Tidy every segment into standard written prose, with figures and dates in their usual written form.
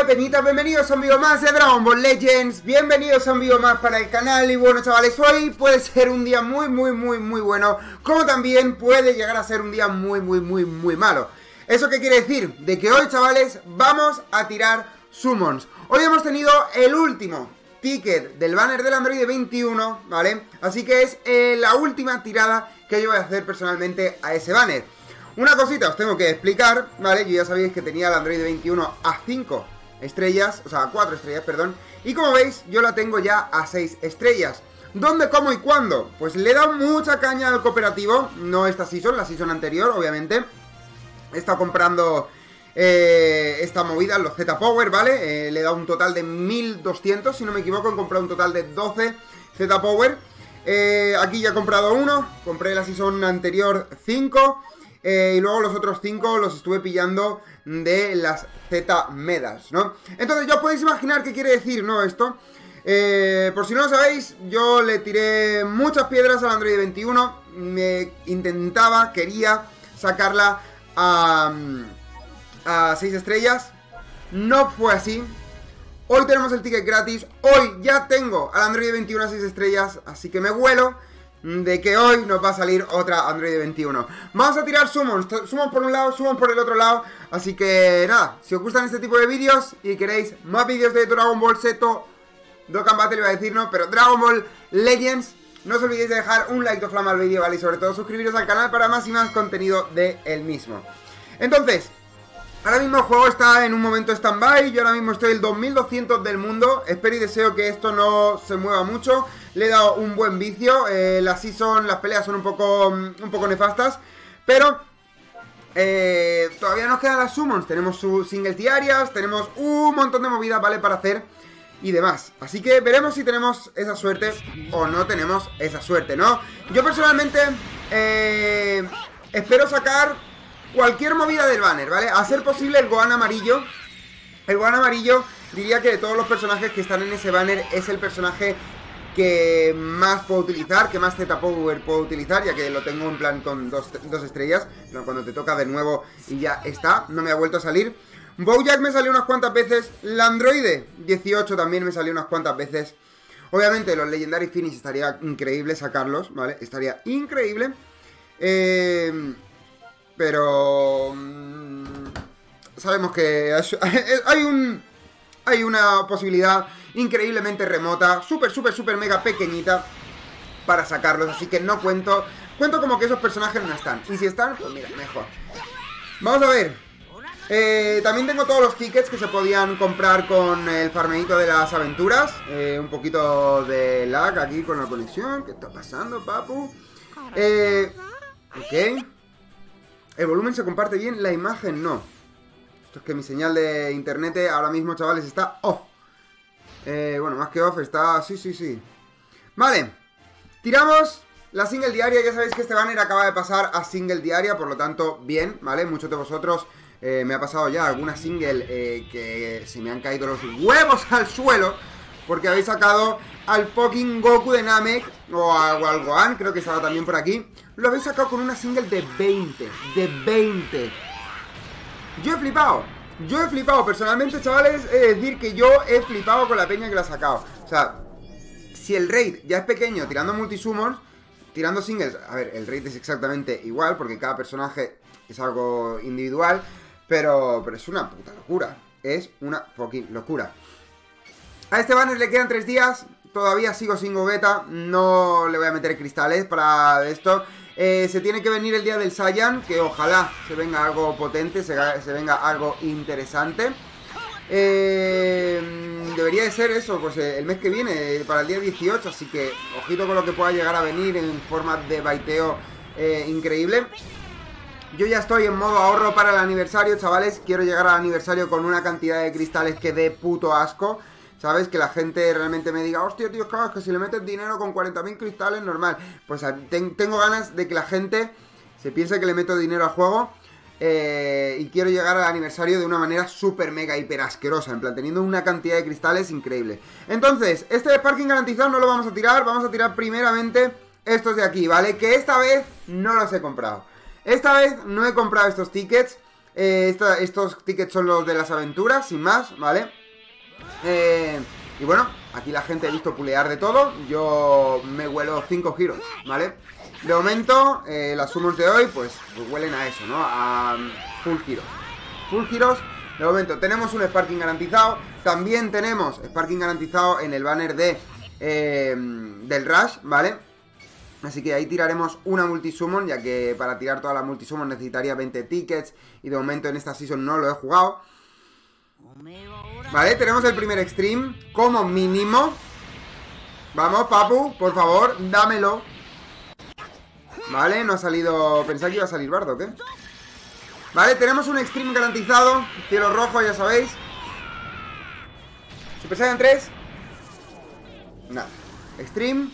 Hola peñitas, bienvenidos a un vídeo más de Dragon Ball Legends. Bienvenidos a un vídeo más para el canal. Y bueno chavales, hoy puede ser un día muy bueno, como también puede llegar a ser un día muy malo. ¿Eso qué quiere decir? De que hoy chavales vamos a tirar summons. Hoy hemos tenido el último ticket del banner del Android 21, ¿vale? Así que es la última tirada que yo voy a hacer personalmente a ese banner. Una cosita os tengo que explicar, ¿vale? Yo ya sabéis que tenía el Android 21 a 5 estrellas, o sea, a 4 estrellas, perdón. Y como veis, yo la tengo ya a 6 estrellas. ¿Dónde, cómo y cuándo? Pues le he dado mucha caña al cooperativo, no esta season, la season anterior, obviamente. He estado comprando esta movida, los Z-Power, ¿vale? Le he dado un total de 1200, si no me equivoco, he comprado un total de 12 Z-Power. Aquí ya he comprado uno, compré la season anterior 5. Y luego los otros 5 los estuve pillando de las Z-Medas, ¿no? Entonces ya podéis imaginar qué quiere decir, ¿no? Esto. Por si no lo sabéis, yo le tiré muchas piedras al Android 21. Quería sacarla a 6 estrellas. No fue así. Hoy tenemos el ticket gratis. Hoy ya tengo al Android 21 a 6 estrellas. Así que me huelo de que hoy nos va a salir otra Android 21. Vamos a tirar summons por un lado, summons por el otro lado. Así que nada, si os gustan este tipo de vídeos y queréis más vídeos de Dragon Ball Z, Dokkan Battle iba a decir, no, pero Dragon Ball Legends, no os olvidéis de dejar un like de flama al vídeo, ¿vale? Y sobre todo suscribiros al canal para más y más contenido de el mismo. Entonces, ahora mismo el juego está en un momento stand-by. Yo ahora mismo estoy el 2200 del mundo. Espero y deseo que esto no se mueva mucho. Le he dado un buen vicio. Las peleas son un poco nefastas. Pero todavía nos quedan las summons. Tenemos sus singles diarias. Tenemos un montón de movidas, ¿vale? Para hacer y demás. Así que veremos si tenemos esa suerte o no tenemos esa suerte, ¿no? Yo personalmente espero sacar cualquier movida del banner, ¿vale? A ser posible el Gohan amarillo. El Gohan amarillo diría que de todos los personajes que están en ese banner es el personaje que más puedo utilizar, que más Z-Power puedo utilizar, ya que lo tengo en plan con dos estrellas. Cuando te toca de nuevo y ya está, no me ha vuelto a salir. Bojack me salió unas cuantas veces. La Android 18 también me salió unas cuantas veces. Obviamente los Legendary Finish estaría increíble sacarlos, ¿vale? Estaría increíble. Pero sabemos que hay una posibilidad increíblemente remota, súper mega pequeñita para sacarlos, así que no cuento como que esos personajes no están. Y si están, pues mira, mejor. Vamos a ver. También tengo todos los tickets que se podían comprar con el farmeito de las aventuras. Un poquito de lag aquí con la conexión. ¿Qué está pasando, papu? Ok. El volumen se comparte bien, la imagen no. Esto es que mi señal de internet ahora mismo, chavales, está off. Bueno, más que off, está... Sí. Vale. Tiramos la single diaria. Ya sabéis que este banner acaba de pasar a single diaria, por lo tanto, bien, ¿vale? Muchos de vosotros me ha pasado ya alguna single que se me han caído los huevos al suelo porque habéis sacado al fucking Goku de Namek o al Gohan, creo que estaba también por aquí. Lo habéis sacado con una single de 20. De 20. Yo he flipado personalmente, chavales. Es decir, que yo he flipado con la peña que la ha sacado. O sea, si el raid ya es pequeño tirando multisummons, tirando singles, a ver, el raid es exactamente igual porque cada personaje es algo individual, pero es una puta locura. Es una fucking locura. A este banner le quedan 3 días. Todavía sigo sin Gogeta. No le voy a meter cristales para esto. Se tiene que venir el día del Saiyan, que ojalá se venga algo potente, se venga algo interesante. Debería de ser eso, pues el mes que viene, para el día 18. Así que ojito con lo que pueda llegar a venir en forma de baiteo increíble. Yo ya estoy en modo ahorro para el aniversario, chavales. Quiero llegar al aniversario con una cantidad de cristales que dé puto asco. ¿Sabes? Que la gente realmente me diga, hostia, tío, claro, es que si le metes dinero con 40.000 cristales, normal. Pues tengo ganas de que la gente se piense que le meto dinero al juego. Y quiero llegar al aniversario de una manera súper mega hiper asquerosa. En plan, teniendo una cantidad de cristales increíble. Entonces, este parking garantizado no lo vamos a tirar. Vamos a tirar primeramente estos de aquí, ¿vale? Que esta vez no los he comprado. Esta vez no he comprado estos tickets. Estos tickets son los de las aventuras, sin más, ¿vale? Y bueno, aquí la gente he visto pulear de todo. Yo me huelo 5 giros, ¿vale? De momento, las summons de hoy, pues huelen a eso, ¿no? A full giros. Full giros. De momento, tenemos un Sparking garantizado. También tenemos Sparking garantizado en el banner de del Rush, ¿vale? Así que ahí tiraremos una multisummon, ya que para tirar toda la multisummon necesitaría 20 tickets. Y de momento en esta season no lo he jugado. Vale, tenemos el primer extreme como mínimo. Vamos, papu, por favor, dámelo. Vale, no ha salido... Pensaba que iba a salir Bardo, ¿qué? Vale, tenemos un extreme garantizado. Cielo rojo, ya sabéis. Super Saiyan 3. Nada. Extreme.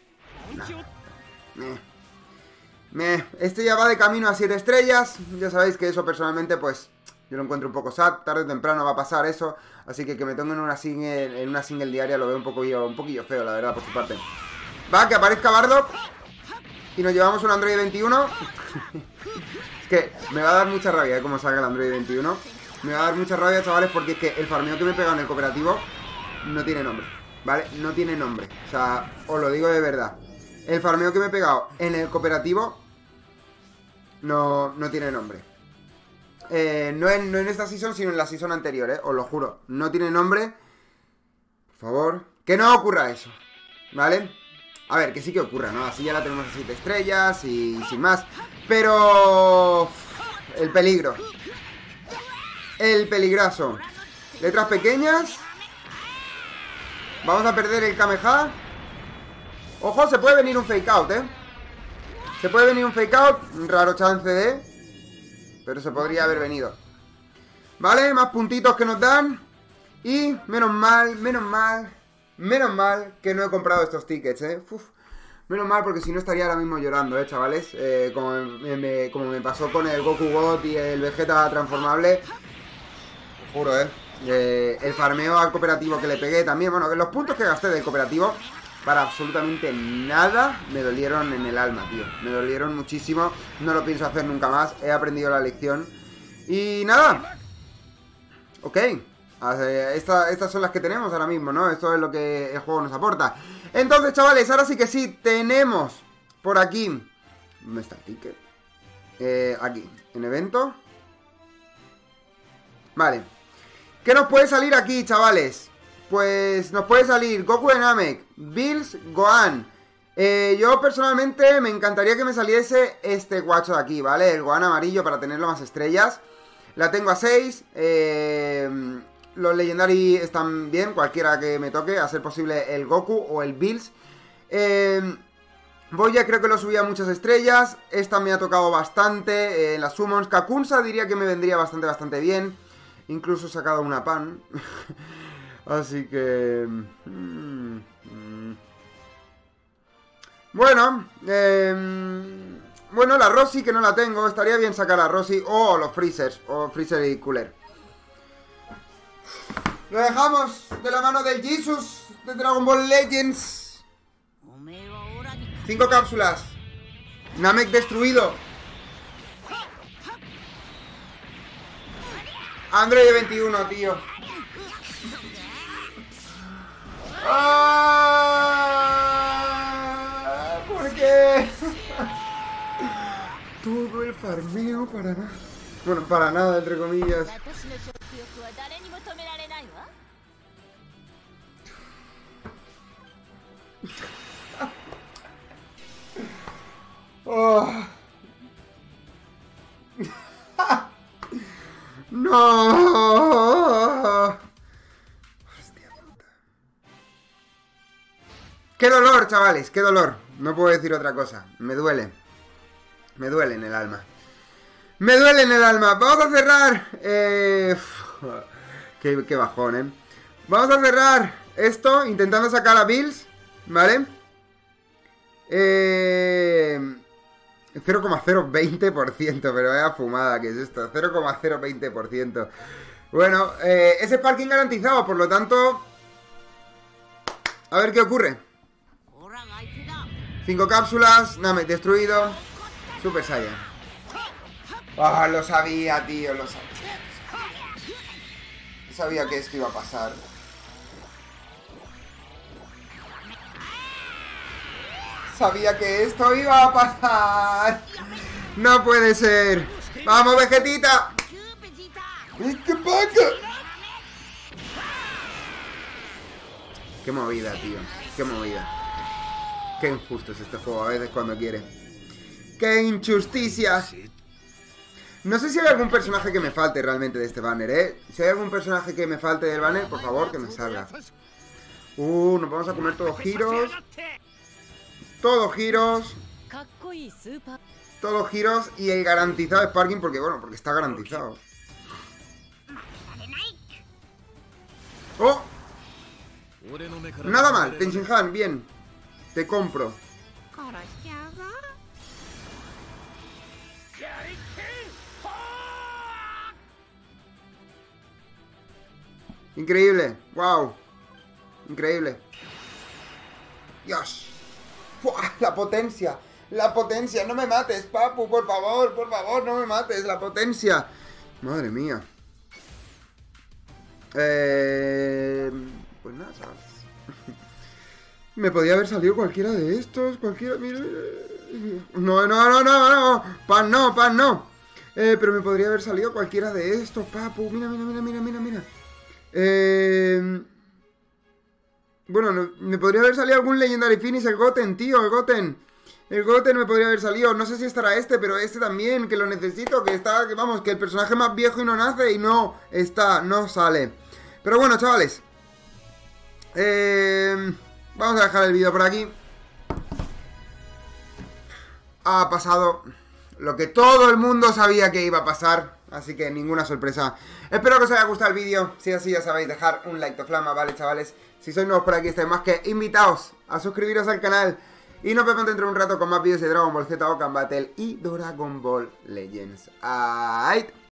Nada. Este ya va de camino a 7 estrellas. Ya sabéis que eso personalmente, pues, yo lo encuentro un poco sad. Tarde o temprano va a pasar eso. Así que me tengo en una single diaria lo veo un poquillo feo, la verdad, por su parte. Va, que aparezca Bardock. Y nos llevamos un Android 21. Es que me va a dar mucha rabia como salga el Android 21. Me va a dar mucha rabia, chavales, porque es que el farmeo que me he pegado en el cooperativo no tiene nombre, ¿vale? No tiene nombre. O sea, os lo digo de verdad. El farmeo que me he pegado en el cooperativo no tiene nombre. No en esta season, sino en la season anterior, os lo juro. No tiene nombre. Por favor, que no ocurra eso, ¿vale? A ver, que sí que ocurra, ¿no? Así ya la tenemos a 7 estrellas y sin más. Pero... el peligro. El peligroso. Letras pequeñas. Vamos a perder el Kameha. Ojo, se puede venir un fake out, Se puede venir un fake out. Un raro chance de... pero se podría haber venido. Vale, más puntitos que nos dan. Y menos mal que no he comprado estos tickets, menos mal, porque si no estaría ahora mismo llorando, chavales. Como me pasó con el Goku God y el Vegeta transformable. Os juro, el farmeo al cooperativo que le pegué también. Bueno, los puntos que gasté del cooperativo para absolutamente nada me dolieron en el alma, tío. Me dolieron muchísimo. No lo pienso hacer nunca más. He aprendido la lección. Y nada. Ok. Estas son las que tenemos ahora mismo, ¿no? Esto es lo que el juego nos aporta. Entonces, chavales, ahora sí que sí, tenemos por aquí... ¿Dónde está el ticket? Aquí, en evento. Vale. ¿Qué nos puede salir aquí, chavales? Pues nos puede salir Goku de Namek, Bills, Gohan. Yo personalmente me encantaría que me saliese este guacho de aquí, ¿vale? El Gohan amarillo para tenerlo más estrellas. La tengo a 6. Los Legendary están bien, cualquiera que me toque, a ser posible el Goku o el Bills. Boya creo que lo subía a muchas estrellas. Esta me ha tocado bastante en las summons. Kakunsa diría que me vendría bastante bien. Incluso he sacado una pan. Así que... Bueno, bueno, la Rosy que no la tengo. Estaría bien sacar a Rosy o los Freezers, o Freezer y Cooler. Lo dejamos de la mano del Jesus de Dragon Ball Legends. 5 cápsulas. Namek destruido. Android 21, tío. ¿Por qué? Todo el farmeo para nada. Bueno, para nada, entre comillas. Oh. No. Hostia puta. Qué dolor, chavales, qué dolor. No puedo decir otra cosa. Me duele. Me duele en el alma. Me duele en el alma. Vamos a cerrar. Qué bajón, Vamos a cerrar esto intentando sacar a Bills, ¿vale? 0,020%, pero vaya fumada que es esto. 0,020%. Bueno, ese parking garantizado, por lo tanto, a ver qué ocurre. 5 cápsulas, Namek destruido. Super Saiyan. Ah, lo sabía, tío, lo sabía. Sabía que esto iba a pasar. Sabía que esto iba a pasar. No puede ser. ¡Vamos, Vegetita! ¡Qué paca! Qué movida, tío. Qué movida. Qué injusto es este juego a veces cuando quiere. ¡Qué injusticia! No sé si hay algún personaje que me falte realmente de este banner, ¿eh? Si hay algún personaje que me falte del banner, por favor, que me salga. Nos vamos a comer todos giros. Todos giros. Todos giros y el garantizado Sparking porque, bueno, porque está garantizado. ¡Oh! Nada mal, Tenshinhan, bien. Te compro. Increíble, wow. Increíble. Dios. ¡Fua! La potencia. La potencia. No me mates, papu, por favor, no me mates. La potencia. Madre mía. Pues nada, ¿sabes? Me podía haber salido cualquiera de estos. Cualquiera. Mira. No. Pan no. Pero me podría haber salido cualquiera de estos, papu. Mira. Bueno, me podría haber salido algún Legendary Finish, el Goten, tío, el Goten me podría haber salido, no sé si estará este, pero este también, que lo necesito, que está, que vamos, que el personaje más viejo y no nace y no está, no sale. Pero bueno, chavales, vamos a dejar el vídeo por aquí. Ha pasado lo que todo el mundo sabía que iba a pasar. Así que ninguna sorpresa. Espero que os haya gustado el vídeo. Si es así, ya sabéis, dejar un like de flama, ¿vale, chavales? Si sois nuevos por aquí, estáis más que invitados a suscribiros al canal. Y nos vemos dentro de un rato con más vídeos de Dragon Ball Z, Dokkan Battle y Dragon Ball Legends. ¡Ay!